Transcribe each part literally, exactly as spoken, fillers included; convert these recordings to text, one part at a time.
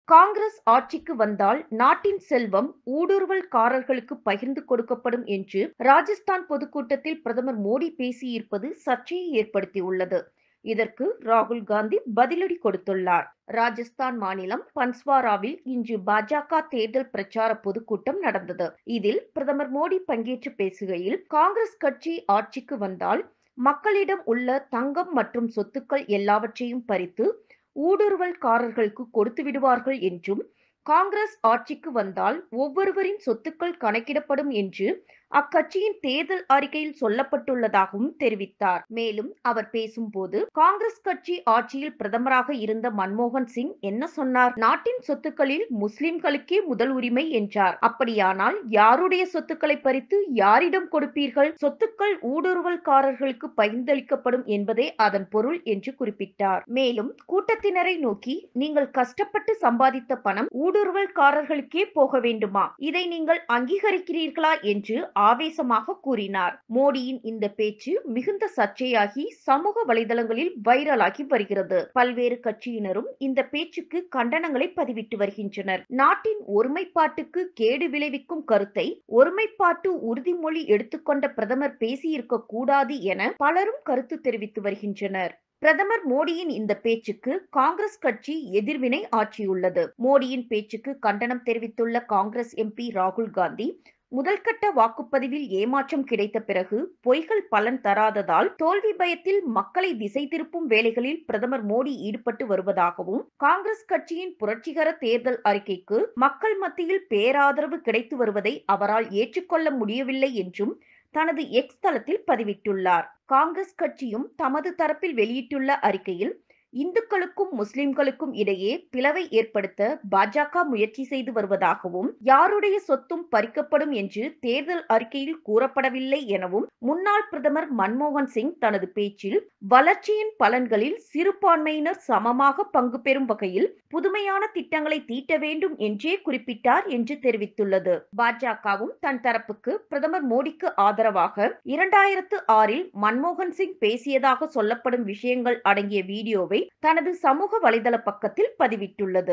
காங்கிரஸ் ஆட்சிக்கு வந்தால் நாட்டின் செல்வம் ஊடுருவல்காரர்களுக்கு பகிர்ந்து கொடுக்கப்படும் என்று ராஜஸ்தான் பொதுக்கூட்டத்தில் பிரதமர் மோடி பேசியிருப்பது சர்ச்சையை ஏற்படுத்தியுள்ளது. இதற்கு ராகுல் காந்தி பதிலடி கொடுத்துள்ளார். ராஜஸ்தான் மாநிலம் பன்ஸ்வாராவில் இன்று பாஜக தேர்தல் பிரச்சார பொதுக்கூட்டம் நடந்தது. இதில் பிரதமர் மோடி பங்கேற்று பேசுகையில், காங்கிரஸ் கட்சி ஆட்சிக்கு வந்தால் மக்களிடம் உள்ள தங்கம் மற்றும் சொத்துக்கள் எல்லாவற்றையும் பறித்து ஊடுருவல்காரர்களுக்கு கொடுத்து விடுவார்கள் என்றும், காங்கிரஸ் ஆட்சிக்கு வந்தால் ஒவ்வொருவரின் சொத்துக்கள் கணக்கிடப்படும் என்று அக்கட்சியின் தேர்தல் அறிக்கையில் சொல்லப்பட்டுள்ளதாகவும் தெரிவித்தார். மேலும் அவர் பேசும்போது, காங்கிரஸ் கட்சி ஆட்சியில் பிரதமராக இருந்த மன்மோகன் சிங் என்ன சொன்னார்? நாட்டின் சொத்துக்களில் முஸ்லிம்களுக்கே முதல் உரிமை என்றார். அப்படியானால் யாருடைய சொத்துக்களை பறித்து யாரிடம் கொடுப்பீர்கள்? சொத்துக்கள் ஊடுருவல்காரர்களுக்கு பகிர்ந்தளிக்கப்படும் என்பதே அதன் பொருள் என்று குறிப்பிட்டார். மேலும் கூட்டத்தினரை நோக்கி, நீங்கள் கஷ்டப்பட்டு சம்பாதித்த பணம் ஊடுருவல்காரர்களுக்கே போக வேண்டுமா? இதை நீங்கள் அங்கீகரிக்கிறீர்களா என்று ஆவேசமாக கூறினார். மோடியின் இந்த பேச்சு மிகுந்த சர்ச்சையாகி சமூக வலைதளங்களில் வைரலாகி வருகிறது. பல்வேறு கட்சியினரும் இந்த பேச்சுக்கு கண்டனங்களை பதிவிட்டு வருகின்றனர். நாட்டின் ஒருமைப்பாட்டுக்கு கேடு விளைவிக்கும் கருத்தை ஒருமைப்பாட்டு உறுதிமொழி எடுத்துக்கொண்ட பிரதமர் பேசியிருக்க கூடாது என பலரும் கருத்து தெரிவித்து வருகின்றனர். பிரதமர் மோடியின் இந்த பேச்சுக்கு காங்கிரஸ் கட்சி எதிர்வினை ஆற்றியுள்ளது. மோடியின் பேச்சுக்கு கண்டனம் தெரிவித்துள்ள காங்கிரஸ் எம்பி ராகுல் காந்தி, முதல்கட்ட வாக்குப்பதிவில் ஏமாற்றம் கிடைத்த பிறகு பொய்கள் பலன் தராததால் தோல்வி பயத்தில் மக்களை திசை திருப்பும் வேலைகளில் பிரதமர் மோடி ஈடுபட்டு வருவதாகவும், காங்கிரஸ் கட்சியின் புரட்சிகர தேர்தல் அறிக்கைக்கு மக்கள் மத்தியில் பேராதரவு கிடைத்து வருவதை அவரால் ஏற்றுக்கொள்ள முடியவில்லை என்றும் தனது எக்ஸ் தளத்தில் பதிவிட்டுள்ளார். காங்கிரஸ் கட்சியும் தமது தரப்பில் வெளியிட்டுள்ள அறிக்கையில், இந்துக்களுக்கும் முஸ்லிம்களுக்கும் இடையே பிளவை ஏற்படுத்த பாஜக முயற்சி செய்து வருவதாகவும், யாருடைய சொத்தும் பறிக்கப்படும் என்று தேர்தல் அறிக்கையில் கூறப்படவில்லை எனவும், முன்னாள் பிரதமர் மன்மோகன் சிங் தனது பேச்சில் வளர்ச்சியின் பலன்களில் சிறுபான்மையினர் சமமாக பங்கு பெறும் வகையில் புதுமையான திட்டங்களை தீட்ட வேண்டும் என்றே குறிப்பிட்டார் என்று தெரிவித்துள்ளது. பாஜகவும் தன் தரப்புக்கு பிரதமர் மோடிக்கு ஆதரவாக இரண்டாயிரத்து ஆறில் மன்மோகன் சிங் பேசியதாக சொல்லப்படும் விஷயங்கள் அடங்கிய வீடியோவை தனது சமூக வலைதள பக்கத்தில் பதிவிட்டுள்ளது.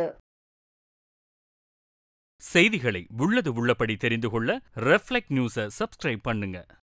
செய்திகளை உள்ளது உள்ளபடி தெரிந்து கொள்ள ரெஃப்ளெக்ட் நியூஸை சப்ஸ்கிரைப் பண்ணுங்க.